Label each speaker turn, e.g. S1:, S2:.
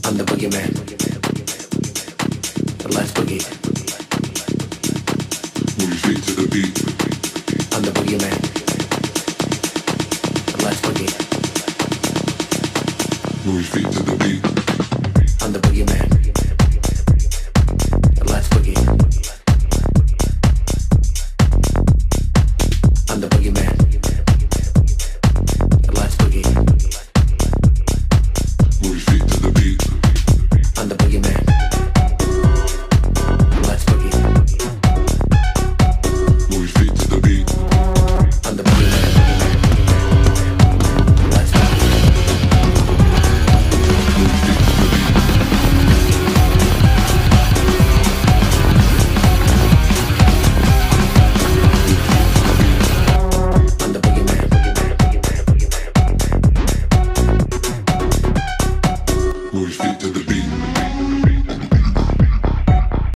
S1: I'm the boogeyman. So let's boogie.
S2: Move your feet to the beat.
S1: I'm the boogeyman. So let's boogie.
S2: Move your feet to the beat.
S1: I'm the boogeyman.